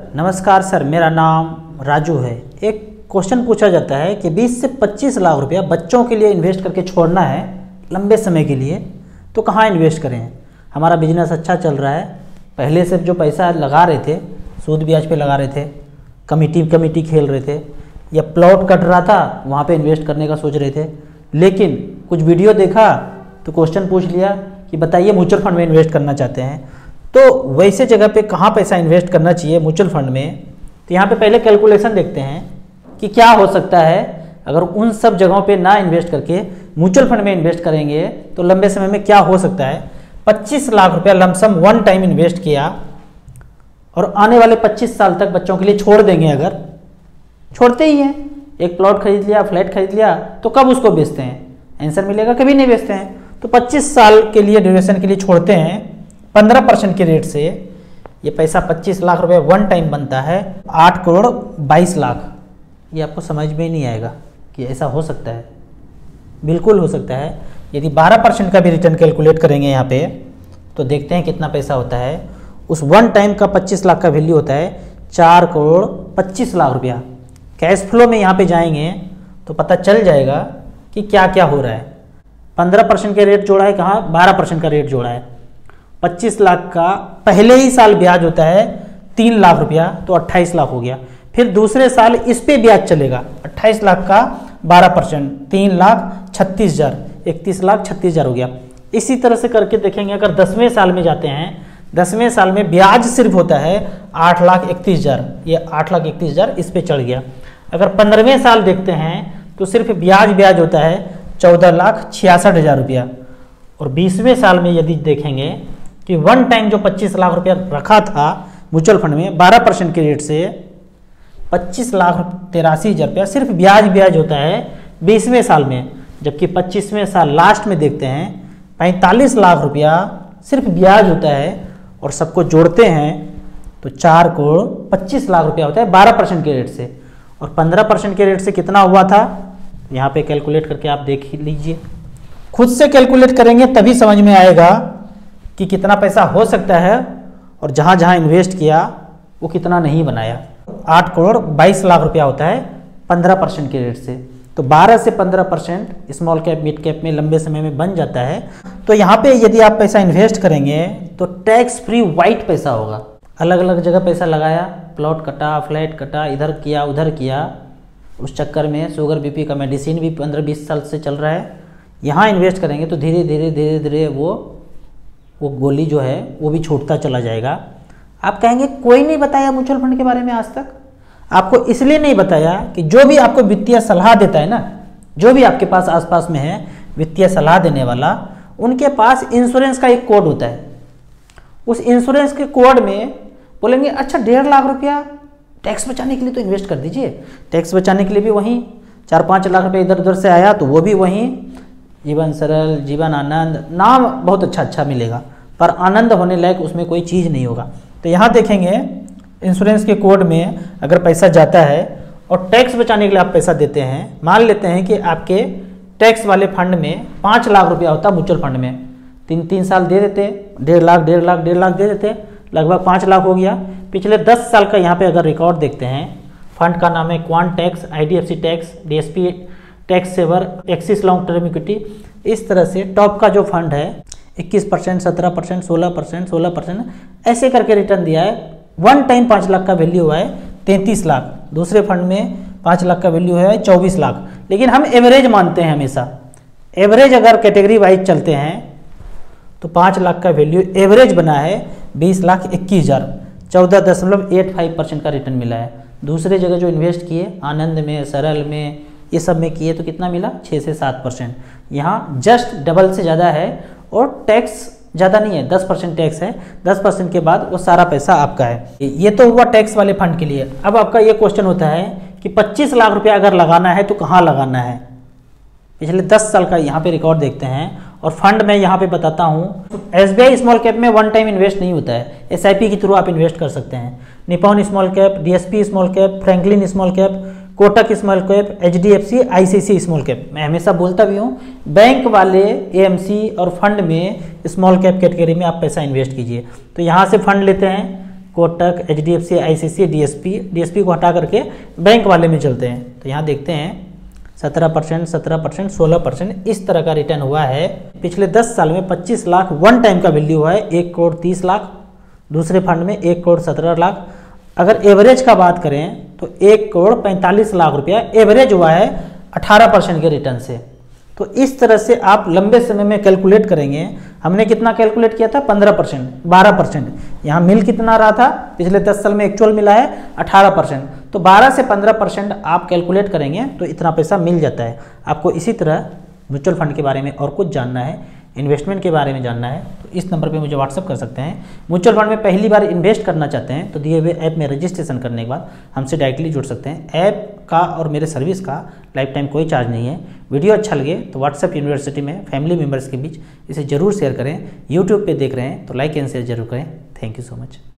नमस्कार सर, मेरा नाम राजू है। एक क्वेश्चन पूछा जाता है कि 20 से 25 लाख रुपया बच्चों के लिए इन्वेस्ट करके छोड़ना है लंबे समय के लिए, तो कहाँ इन्वेस्ट करें? हमारा बिजनेस अच्छा चल रहा है, पहले से जो पैसा लगा रहे थे सूद ब्याज पे लगा रहे थे, कमिटी खेल रहे थे, या प्लॉट कट रहा था वहाँ पे इन्वेस्ट करने का सोच रहे थे, लेकिन कुछ वीडियो देखा तो क्वेश्चन पूछ लिया कि बताइए म्यूचुअल फंड में इन्वेस्ट करना चाहते हैं, तो वैसे जगह पे कहाँ पैसा इन्वेस्ट करना चाहिए म्यूचुअल फंड में? तो यहाँ पे पहले कैलकुलेशन देखते हैं कि क्या हो सकता है अगर उन सब जगहों पे ना इन्वेस्ट करके म्यूचुअल फंड में इन्वेस्ट करेंगे तो लंबे समय में क्या हो सकता है। 25 लाख रुपया लमसम वन टाइम इन्वेस्ट किया और आने वाले 25 साल तक बच्चों के लिए छोड़ देंगे, अगर छोड़ते ही हैं, एक प्लॉट खरीद लिया, फ्लैट खरीद लिया, तो कब उसको बेचते हैं? आंसर मिलेगा कभी नहीं बेचते हैं। तो 25 साल के लिए ड्यूरेशन के लिए छोड़ते हैं 15% के रेट से, ये पैसा 25 लाख रुपए वन टाइम बनता है 8 करोड़ 22 लाख। ये आपको समझ में ही नहीं आएगा कि ऐसा हो सकता है। बिल्कुल हो सकता है। यदि 12% का भी रिटर्न कैलकुलेट करेंगे यहाँ पे तो देखते हैं कितना पैसा होता है। उस वन टाइम का 25 लाख का वैल्यू होता है 4 करोड़ 25 लाख रुपया। कैश फ्लो में यहाँ पे जाएंगे तो पता चल जाएगा कि क्या क्या हो रहा है। 15% के रेट जोड़ा है, कहाँ 12% का रेट जोड़ा है। 25 लाख का पहले ही साल ब्याज होता है 3 लाख रुपया, तो 28 लाख हो गया। फिर दूसरे साल इस पे ब्याज चलेगा 28 लाख का 12%, 3 लाख 36 हज़ार, 31 लाख 36 हज़ार हो गया। इसी तरह से करके देखेंगे अगर 10वें साल में जाते हैं, 10वें साल में ब्याज सिर्फ होता है 8 लाख 31 हज़ार, ये 8 लाख 31 हज़ार इस पे चढ़ गया। अगर 15वें साल देखते हैं तो सिर्फ ब्याज होता है 14 लाख 66 हज़ार रुपया। और 20वें साल में यदि देखेंगे कि वन टाइम जो 25 लाख रुपया रखा था म्यूचुअल फंड में 12% के रेट से 25 लाख 83 हज़ार रुपया सिर्फ ब्याज होता है 20वें साल में, जबकि 25वें साल लास्ट में देखते हैं 45 लाख रुपया सिर्फ ब्याज होता है और सबको जोड़ते हैं तो 4 करोड़ 25 लाख रुपया होता है 12% के रेट से। और 15% के रेट से कितना हुआ था यहाँ पे कैलकुलेट करके आप देख लीजिए, खुद से कैलकुलेट करेंगे तभी समझ में आएगा कि कितना पैसा हो सकता है और जहाँ जहाँ इन्वेस्ट किया वो कितना नहीं बनाया। 8 करोड़ 22 लाख रुपया होता है 15% के रेट से। तो 12 से 15% स्मॉल कैप मिड कैप में लंबे समय में बन जाता है। तो यहाँ पे यदि आप पैसा इन्वेस्ट करेंगे तो टैक्स फ्री वाइट पैसा होगा। अलग अलग जगह पैसा लगाया, प्लॉट कटा, फ्लैट कटा, इधर किया उधर किया, उस चक्कर में शुगर बीपी का मेडिसिन भी 15-20 साल से चल रहा है। यहाँ इन्वेस्ट करेंगे तो धीरे धीरे वो गोली जो है वो भी छूटता चला जाएगा। आप कहेंगे कोई नहीं बताया म्यूचुअल फंड के बारे में आज तक। आपको इसलिए नहीं बताया कि जो भी आपको वित्तीय सलाह देता है ना, जो भी आपके पास आसपास में है वित्तीय सलाह देने वाला, उनके पास इंश्योरेंस का एक कोड होता है। उस इंश्योरेंस के कोड में बोलेंगे अच्छा 1.5 लाख रुपया टैक्स बचाने के लिए तो इन्वेस्ट कर दीजिए। टैक्स बचाने के लिए भी वहीं 4-5 लाख रुपये इधर उधर से आया तो वो भी वहीं, जीवन सरल, जीवन आनंद, नाम बहुत अच्छा मिलेगा पर आनंद होने लायक उसमें कोई चीज़ नहीं होगा। तो यहाँ देखेंगे इंश्योरेंस के कोड में अगर पैसा जाता है और टैक्स बचाने के लिए आप पैसा देते हैं, मान लेते हैं कि आपके टैक्स वाले फंड में 5 लाख रुपया होता म्यूचुअल फंड में, 3 साल दे देते, 1.5 लाख दे देते, लगभग 5 लाख हो गया। पिछले 10 साल का यहाँ पे अगर रिकॉर्ड देखते हैं, फंड का नाम है quant tax, IDFC tax, DSP tax saver, Axis long term equity. इस तरह से टॉप का जो फंड है 21%, 17%, 16% ऐसे करके रिटर्न दिया है। वन टाइम 5 लाख का वैल्यू हुआ है 33 लाख, दूसरे फंड में 5 लाख का वैल्यू है 24 लाख। लेकिन हम एवरेज मानते हैं हमेशा, एवरेज अगर कैटेगरी वाइज चलते हैं तो 5 लाख का वैल्यू एवरेज बना है 20 लाख 21 हज़ार, 14.85% का रिटर्न मिला है। दूसरे जगह जो इन्वेस्ट किए आनंद में, सरल में, ये सब में किए तो कितना मिला 6 से 7%। यहाँ जस्ट डबल से ज़्यादा है और टैक्स ज़्यादा नहीं है, 10% टैक्स है। 10% के बाद वो सारा पैसा आपका है। ये तो हुआ टैक्स वाले फंड के लिए। अब आपका ये क्वेश्चन होता है कि 25 लाख रुपया अगर लगाना है तो कहाँ लगाना है। पिछले 10 साल का यहाँ पे रिकॉर्ड देखते हैं और फंड मैं यहाँ पे बताता हूँ। SBI स्मॉल कैप में वन टाइम इन्वेस्ट नहीं होता है, SIP के थ्रू आप इन्वेस्ट कर सकते हैं। Nippon small cap, DSP small cap, Franklin small cap, Kotak small cap, HDFC, ICICI small cap. मैं हमेशा बोलता भी हूँ बैंक वाले AMC और फंड में स्मॉल कैप कैटेगरी में आप पैसा इन्वेस्ट कीजिए। तो यहाँ से फंड लेते हैं कोटक, HDFC, ICICI, DSP को हटा करके बैंक वाले में चलते हैं। तो यहाँ देखते हैं 17%, 17%, 16% इस तरह का रिटर्न हुआ है। पिछले 10 साल में 25 लाख वन टाइम का वैल्यू हुआ है, 1 करोड़ 30 लाख। दूसरे फंड में 1 करोड़ 17 लाख। अगर एवरेज का बात करें तो 1 करोड़ 45 लाख रुपया एवरेज हुआ है 18% के रिटर्न से। तो इस तरह से आप लंबे समय में कैलकुलेट करेंगे। हमने कितना कैलकुलेट किया था? 15%, 12%। यहाँ मिल कितना रहा था? पिछले 10 साल में एक्चुअल मिला है 18%। तो 12 से 15% आप कैलकुलेट करेंगे तो इतना पैसा मिल जाता है। आपको इसी तरह म्यूचुअल फंड के बारे में और कुछ जानना है, इन्वेस्टमेंट के बारे में जानना है, तो इस नंबर पे मुझे व्हाट्सअप कर सकते हैं। म्यूचुअल फंड में पहली बार इन्वेस्ट करना चाहते हैं तो दिए हुए ऐप में रजिस्ट्रेशन करने के बाद हमसे डायरेक्टली जुड़ सकते हैं। ऐप का और मेरे सर्विस का लाइफ टाइम कोई चार्ज नहीं है। वीडियो अच्छा लगे तो व्हाट्सएप यूनिवर्सिटी में फैमिली मेम्बर्स के बीच इसे जरूर शेयर करें। यूट्यूब पे देख रहे हैं तो लाइक एंड शेयर जरूर करें। Thank you so much.